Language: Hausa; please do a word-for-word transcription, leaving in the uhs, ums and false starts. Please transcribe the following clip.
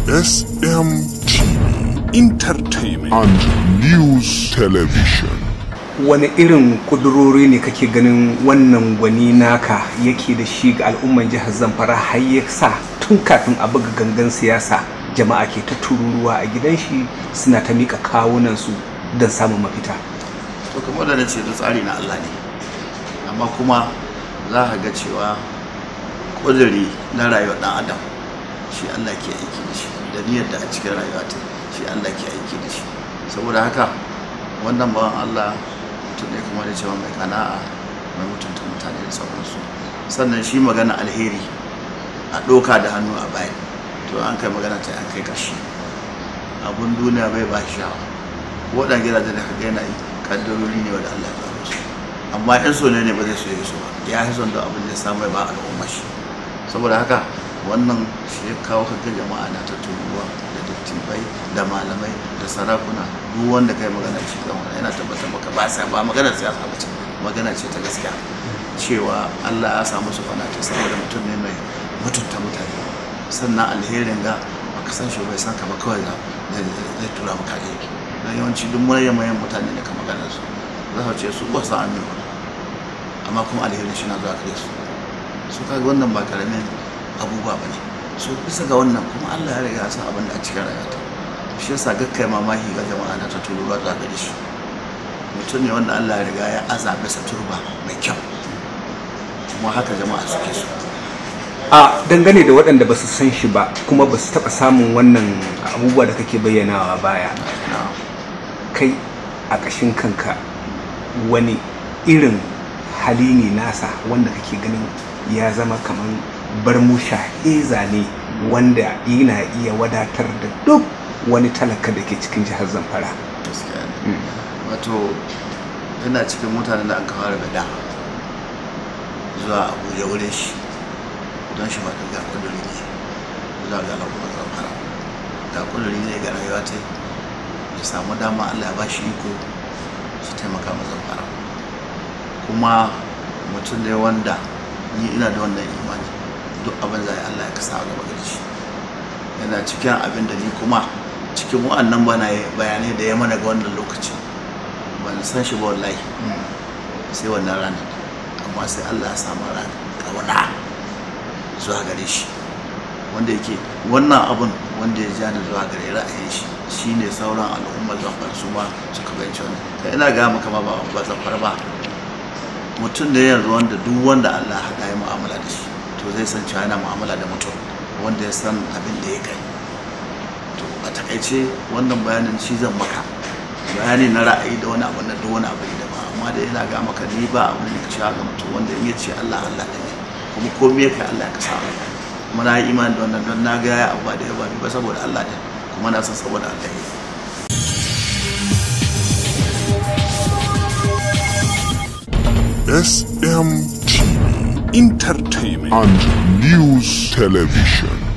S M T Entertainment and News Television. Wani irin kudurori ne kake ganin wannan gwani naka yake da shi ga al'umman jihar Zamfara har ya sa tun kafin a buga gangan siyasa jama'a ke ta tururuwa a gidan shi suna ta mika kawunan su don samun mafita? To kamar da nace da tsari na Allah ne, amma kuma za ka ga cewa kuduri na rayuwar dan adam shi Allah ke aiki da shi, da niyyar da a cikin rayuwa ta shi Allah ke aiki da shi. Saboda haka wannan bawan Allah mutum ne kuma da cewa mai kana'a, mai mutunta mutane da sauransu. Sannan shi magana alheri a ɗoka da hannu a bayan, to an kai magana ta an kai ƙarshe. Abun duniya bai ba shi shawa, waɗanda gidajen da kaga yana yi kaddarori ne wanda Allah ya ba su, amma in so ne ne ba zai so ya so ba, ya fi son da abin da ya samu ya ba al'umma shi. Saboda haka wannan shi ya kawo kaga jama'a na ta turuwa da dattibai da malamai da sarakuna, duk wanda kai magana shi kan wannan yana tabbatar maka ba sai ba magana siyasa ba ce, magana ce ta gaskiya cewa Allah ya samu su fana ta saboda mutum ne mai mutunta mutane. Sannan alherin ga baka san shi bai san ka ba, kawai zai tura maka aiki. Dan yawanci duk mayan mayan mutane da ka magana su za su ce su ba su amin, amma kuma alherin shi na zuwa gare su. Su kaga wannan ba karamin abubuwa bane. So bisa ga wannan kuma Allah ya riga ya san abin da a cikin rayuwa, shi yasa gakkai mamaki ga jama'a na ta turuwa zuwa gare shi. Mutum ne wanda Allah ya riga ya azabe sa turba mai kyau, kuma haka jama'a suke so. A dangane da waɗanda ba su san shi ba kuma ba su taɓa samun wannan abubuwa da kake bayyanawa baya, kai a ƙashin kanka wani irin hali ne nasa wanda kake ganin ya zama kamar barmusha heza ne wanda yana iya wadatar da duk wani talaka da ke cikin jihar Zamfara? Wato ina cikin mutanen da an kawo daga da zuwa Abuja wurin shi don shi ba ga kuduri ne zuwa ga al'ummar Zamfara, ga kuduri ne ga rayuwa ta ya samu dama Allah ya ba shi iko su taimaka ma Zamfara. Kuma mutum ne wanda ni ina da wannan imani, duk abin zai Allah ya kasa gaba gare shi. Yana cikin abin da ni kuma cikin wa'annan bayanai da ya mana ga wannan lokaci ban san shi ba wallahi, sai wannan ranar, amma sai Allah ya samu ranar kauna zuwa gare shi, wanda yake wannan abun wanda ya ja ni zuwa gare ra'ayin shi shine sauran al'ummar Zamfara su ma suka bayyana wannan. Kai ina ga maka ma ba ba Zamfara ba, mutum da yanzu wanda duk wanda Allah ya yi mu'amala da shi to zai san cewa yana mu'amala da mutum wanda ya san abin da ya kai. To a takaice wannan bayanin shi zan maka bayani na ra'ayi da wani abu na duk wani abu da ba, amma da ina ga maka ni ba abin da cewa ga mutum wanda in ya ce Allah Allah da ne, kuma komai kai Allah ya kasa. Kuma na yi imani da wannan don na ga ya abu ba da yawa ba saboda Allah ne, kuma na san saboda Allah ne. S M T Entertainment and News Television.